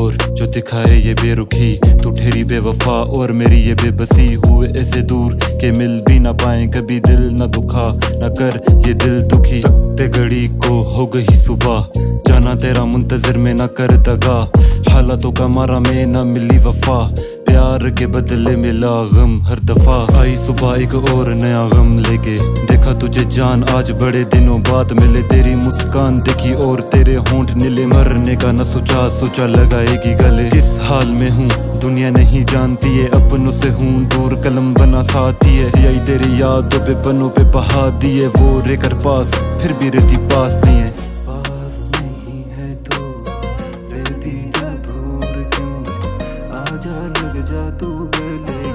और जो दिखाए ये बेरुखी, तू ठहरी बेवफा और मेरी ये बेबसी। हुए ऐसे दूर के मिल भी ना पाए, कभी दिल न दुखा न कर ये दिल दुखी। तकते घड़ी को हो गई सुबह, जाना तेरा मुंतजर में न कर दगा। हालातों का मारा में न मिली वफा, प्यार के बदले मिला गम हर दफा। आई सुबह एक और नया गम लेके, देखा तुझे जान आज बड़े दिनों बाद मिले। तेरी मुस्कान देखी और तेरे होंठ नीले, मरने का न सोचा सोचा लगाएगी गले। किस हाल में हूँ दुनिया नहीं जानती है, अपनों से हूँ दूर कलम बना साथी है। सियाई तेरी यादों पे पन्नों पे बहा दिए, वो रेकर पास फिर भी रहती पास नहीं है। आजा लग जा तू गले।